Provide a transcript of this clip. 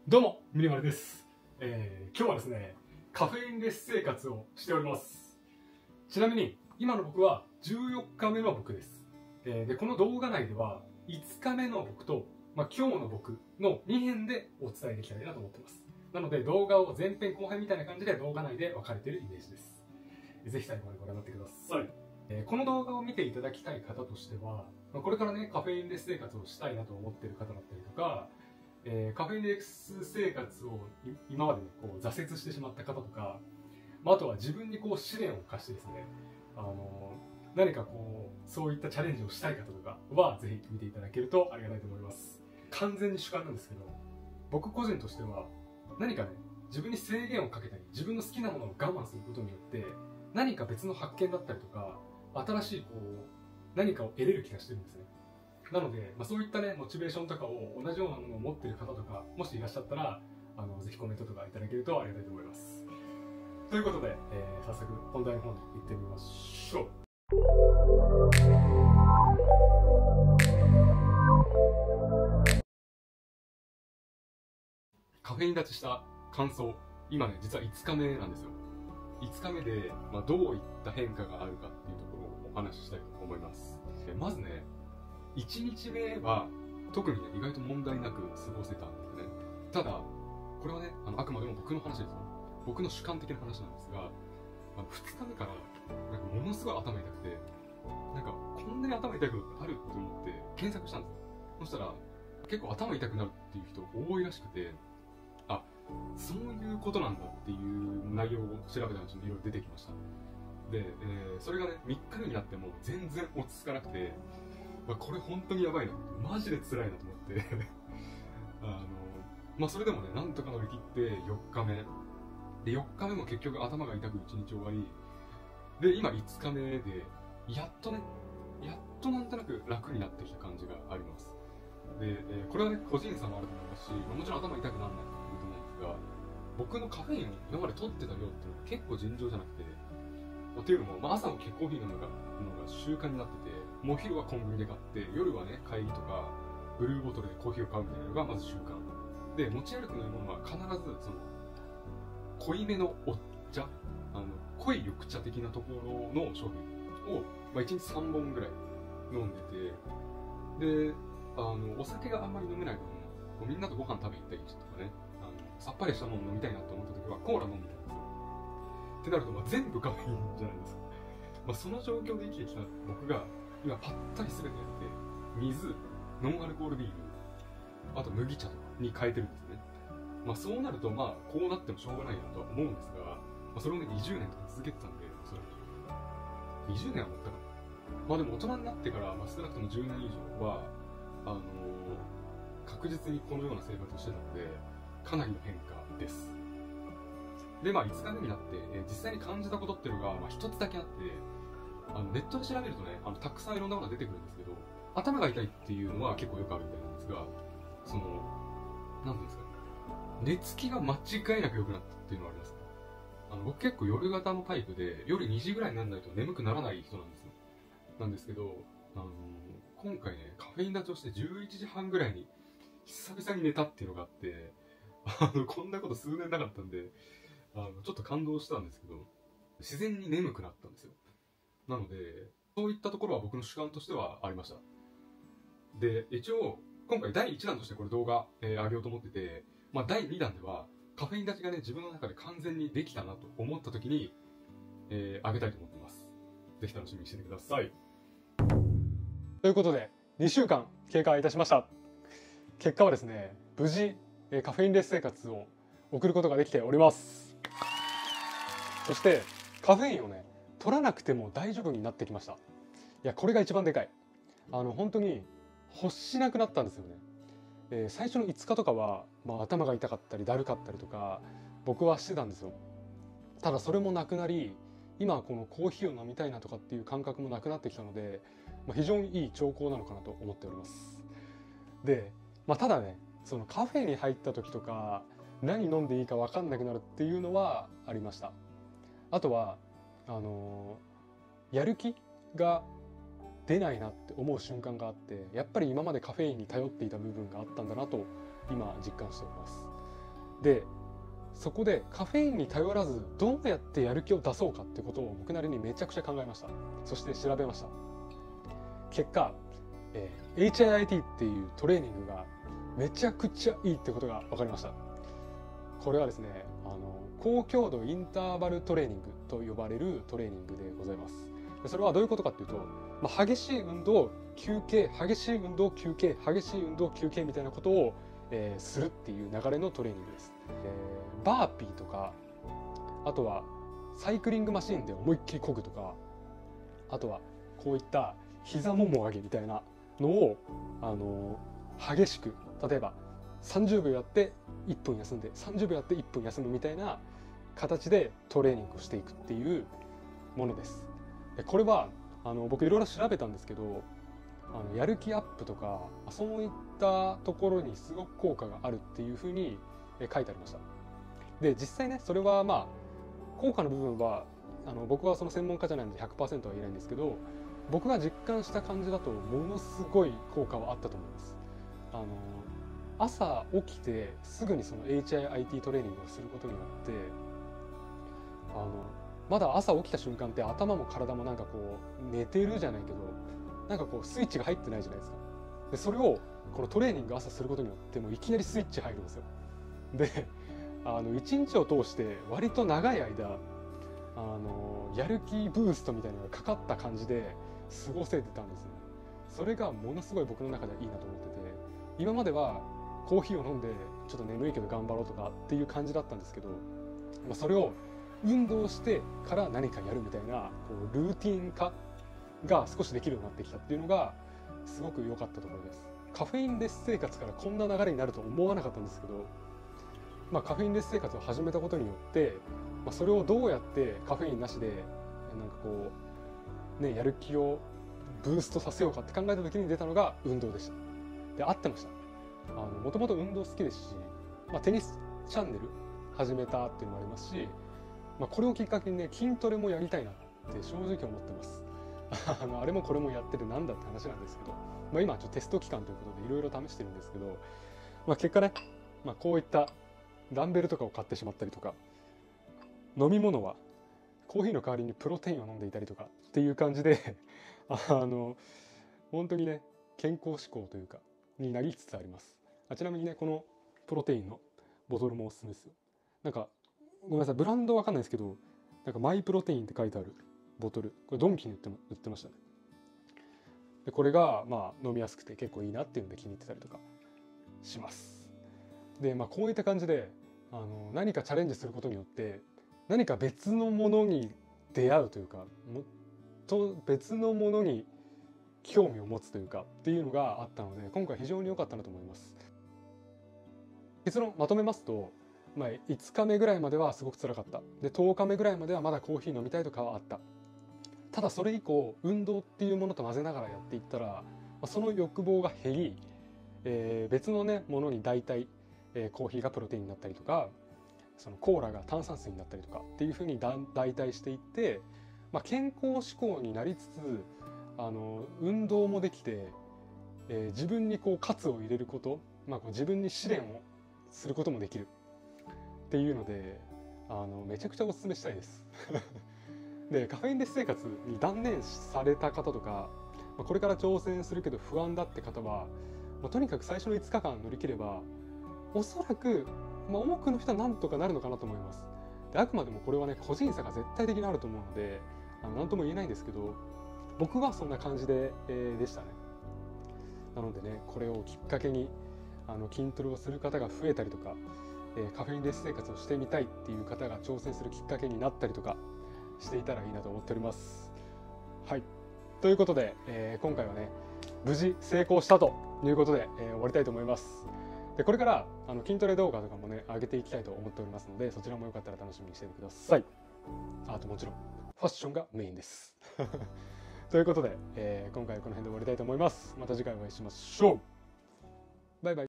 どうも、ミニマルです。今日はですね、カフェインレス生活をしております。ちなみに、今の僕は14日目の僕です。で、この動画内では、5日目の僕と、今日の僕の2編でお伝えできたらいいなと思ってます。なので、動画を前編後編みたいな感じで動画内で分かれているイメージです。ぜひ最後までご覧になってください。この動画を見ていただきたい方としては、これからね、カフェインレス生活をしたいなと思っている方だったりとか、カフェインレス生活を今まで、ね、挫折してしまった方とか、あとは自分に試練を課してですね、何かそういったチャレンジをしたい方とかはぜひ見ていただけるとありがたいと思います。完全に主観なんですけど、僕個人としては何かね、自分に制限をかけたり自分の好きなものを我慢することによって何か別の発見だったりとか新しい何かを得れる気がしてるんですね。なので、そういったね、モチベーションとかを同じようなものを持っている方とか、もしいらっしゃったら、ぜひコメントとかいただけるとありがたいと思います。ということで、早速本題の方に行ってみましょう。カフェイン立ちした感想、今ね、実は5日目なんですよ。5日目で、どういった変化があるかっていうところをお話ししたいと思います。まずね、1日目は特にね、意外と問題なく過ごせたんですね。ただ、これはね、あくまでも僕の話ですよ。僕の主観的な話なんですが、2日目からなんかものすごい頭痛くて、なんかこんなに頭痛いことってあると思って検索したんですよ。そしたら結構頭痛くなるっていう人多いらしくて、あ、そういうことなんだっていう内容を調べたうちにいろいろ出てきました。で、それがね、3日目になっても全然落ち着かなくて、これ本当にやばいな、マジで辛いなと思ってそれでもね、なんとか乗り切って4日目で、4日目も結局頭が痛く1日終わりで、今5日目でやっとなんとなく楽になってきた感じがあります。で、これはね、個人差もあると思いますし、もちろん頭痛くならないというと思うんですが、僕のカフェインを今まで取ってた量っていうのは結構尋常じゃなくて、っていうのも、朝も結構コーヒー飲むのが習慣になってて、もうお昼はコンビニで買って、夜はね、会議とかブルーボトルでコーヒーを買うみたいなのがまず習慣で、持ち歩く飲み物は必ずその濃いめのお茶、濃い緑茶的なところの商品を、1日3本ぐらい飲んでて、で、お酒があんまり飲めない分、みんなとご飯食べに行ったりとかね、さっぱりしたもの飲みたいなと思った時はコーラ飲んでたんですよ。ってなると、全部カフェインじゃないですか。その状況で生きてきた僕が今パッタリ全てやって水、ノンアルコールビール、あと麦茶とかに変えてるんですね。そうなるとこうなってもしょうがないなとは思うんですが、それをね20年とか続けてたんで、おそらく20年は持ったかな。でも大人になってから少なくとも10年以上は確実にこのような生活をしてたので、かなりの変化です。で、5日目になって、実際に感じたことっていうのが、一つだけあって、ネットで調べるとね、たくさんいろんなものが出てくるんですけど、頭が痛いっていうのは結構よくあるみたいなんですが、なんていうんですかね、寝つきが間違いなく良くなったっていうのはありますね。僕結構夜型のタイプで、夜2時ぐらいにならないと眠くならない人なんですよ。なんですけど、今回ね、カフェイン立ちをして11時半ぐらいに久々に寝たっていうのがあって、こんなこと数年なかったんで、ちょっと感動したんですけど、自然に眠くなったんですよ。なので、そういったところは僕の主観としてはありました。で、一応、今回第1弾としてこれ動画、上げようと思ってて、第2弾では、カフェイン立ちがね、自分の中で完全にできたなと思った時に、上げたいと思っています。ぜひ楽しみにしててください。ということで、2週間経過いたしました。結果はですね、無事、カフェインレス生活を送ることができております。そしてカフェインをね、取らなくても大丈夫になってきました。いや、これが一番でかい。本当に欲しなくなったんですよね。最初の5日とかは、頭が痛かったりだるかったりとか僕はしてたんですよ。ただそれもなくなり、今はこのコーヒーを飲みたいなとかっていう感覚もなくなってきたので、非常にいい兆候なのかなと思っております。で、ただね、そのカフェに入った時とか何飲んでいいか分かんなくなるっていうのはありました。あとはやる気が出ないなって思う瞬間があって、やっぱり今までカフェインに頼っていた部分があったんだなと今実感しております。 でそこでカフェインに頼らずどうやってやる気を出そうかってことを僕なりにめちゃくちゃ考えました。そして調べました。結果、HIIT っていうトレーニングがめちゃくちゃいいってことが分かりました。これはですね、高強度インターバルトレーニングと呼ばれるトレーニングでございます。それはどういうことかっていうと、激しい運動休憩、激しい運動休憩、激しい運動休憩みたいなことを、するっていう流れのトレーニングです。バーピーとか、あとはサイクリングマシンで思いっきり漕ぐとか、あとはこういった膝もも上げみたいなのを激しく、例えば30秒やって1分休んで30秒やって1分休むみたいな形でトレーニングをしていくっていうものです。でこれは僕いろいろ調べたんですけど、やる気アップとかそういったところにすごく効果があるっていうふうに書いてありました。で実際ね、それは効果の部分は僕はその専門家じゃないので 100% は言えないんですけど、僕が実感した感じだとものすごい効果はあったと思います。朝起きてすぐにその HIIT トレーニングをすることによってまだ朝起きた瞬間って頭も体もなんかこう寝てるじゃないけど、なんかこうスイッチが入ってないじゃないですか。でそれをこのトレーニング朝することによってもういきなりスイッチ入るんですよ。で一日を通して割と長い間やる気ブーストみたいなのがかかった感じで過ごせてたんですね。それがものすごい僕の中ではいいなと思ってて、今まではコーヒーを飲んでちょっと眠いけど頑張ろうとかっていう感じだったんですけど、それを運動してから何かやるみたいなこうルーティン化が少しできるようになってきたっていうのがすごく良かったところです。カフェインレス生活からこんな流れになると思わなかったんですけど、カフェインレス生活を始めたことによって、それをどうやってカフェインなしでなんかこうねやる気をブーストさせようかって考えた時に出たのが運動でした。で合ってました。もともと運動好きですし、テニスチャンネル始めたっていうのもありますし、これをきっかけにね筋トレもやりたいなって正直思ってます。あれもこれもやっててなんだって話なんですけど、今ちょっとテスト期間ということでいろいろ試してるんですけど、結果ね、こういったダンベルとかを買ってしまったりとか、飲み物はコーヒーの代わりにプロテインを飲んでいたりとかっていう感じで本当にね健康志向というかになりつつあります。ちなみにねこのプロテインのボトルもおすすめですよ。なんかごめんなさい、ブランドわかんないですけど、なんかマイプロテインって書いてあるボトル、これドンキに売ってましたね。でこれが飲みやすくて結構いいなっていうので気に入ってたりとかします。でこういった感じで何かチャレンジすることによって何か別のものに出会うというか、もっと別のものに興味を持つというかっていうのがあったので、今回非常に良かったなと思います。結論まとめますと、5日目ぐらいまではすごく辛かった。で10日目ぐらいまではまだコーヒー飲みたいとかはあった。ただそれ以降運動っていうものと混ぜながらやっていったら、その欲望が減り、別のねものに代替、コーヒーがプロテインになったりとか、そのコーラが炭酸水になったりとかっていう風に代替していって、健康志向になりつつ運動もできて、自分にこう喝を入れること、自分に試練をすることもできるっていうのでめちゃくちゃおすすめしたいですでカフェインレス生活に断念された方とか、これから挑戦するけど不安だって方は、とにかく最初の5日間乗り切ればおそらく、多くの人はなんとかなるのかなと思います。であくまでもこれはね個人差が絶対的にあると思うので何とも言えないんですけど、僕はそんな感じでしたね。なのでねこれをきっかけに筋トレをする方が増えたりとか、カフェインレス生活をしてみたいっていう方が挑戦するきっかけになったりとかしていたらいいなと思っております。はい、ということで、今回はね無事成功したということで、終わりたいと思います。でこれから筋トレ動画とかもね上げていきたいと思っておりますので、そちらもよかったら楽しみにしていてください。あともちろんファッションがメインですということで、今回はこの辺で終わりたいと思います。また次回お会いしましょう。バイバイ。